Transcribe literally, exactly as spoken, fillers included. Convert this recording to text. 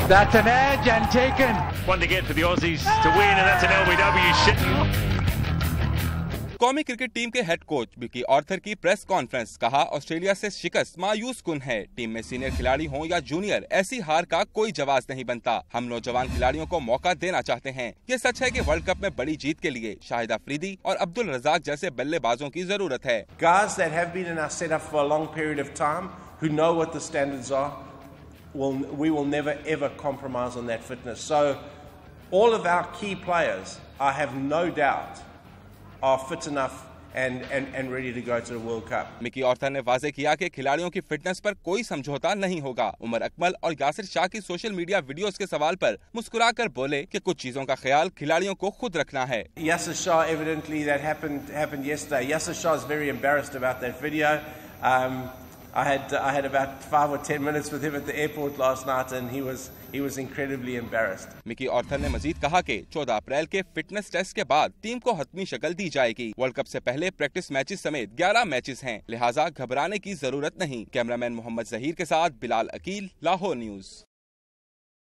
That's an edge and taken. One to get for the Aussies to win, and that's an L B W shit. कौमी cricket team के head coach Mickey Arthur की press conference, कहा Australia से शिकस्त मायूस कुन है। Team में सीनियर खिलाड़ी हों या जूनियर, ऐसी हार का कोई जवाब नहीं बनता। हम नौजवान खिलाड़ियों को मौका देना चाहते हैं। ये सच है कि वर्ल्ड कप में बड़ी जीत के लिए शाहिद अफरीदी और अब्दुल रज़ाक जैसे बल्लेबाजों की जरूरत है। Guys that have been in our setup for a long period of time, who know what the standards are, will we will never ever compromise on that fitness. So all of our key players, I have no doubt, are fit enough and, and, and ready to go to the World Cup. Mickey Arthur ने वाजे किया कि खिलाड़ियों की fitness पर कोई समझौता नहीं होगा। उमर अकमल और यासिर शाह की सोशल मीडिया वीडियोस के सवाल पर मुस्कुराकर बोले कि कुछ चीजों का ख्याल खिलाड़ियों को खुद रखना है। Yasir Shah, evidently that happened happened yesterday. Yasir Shah is very embarrassed about that video. Um, I had I had about five or ten minutes with him at the airport last night, and he was he was incredibly embarrassed. Mickey Arthur ने मजीद कहा कि चौदह अप्रैल के fitness test के बाद team को हतमी शक्ल दी जाएगी। वर्ल्ड कप से पहले प्रैक्टिस मैचेस समेत ग्यारह मैचेस हैं, लिहाजा घबराने की जरूरत नहीं। कैमरामैन मोहम्मद जहीर के साथ बिलाल अकील, लाहौर न्यूज।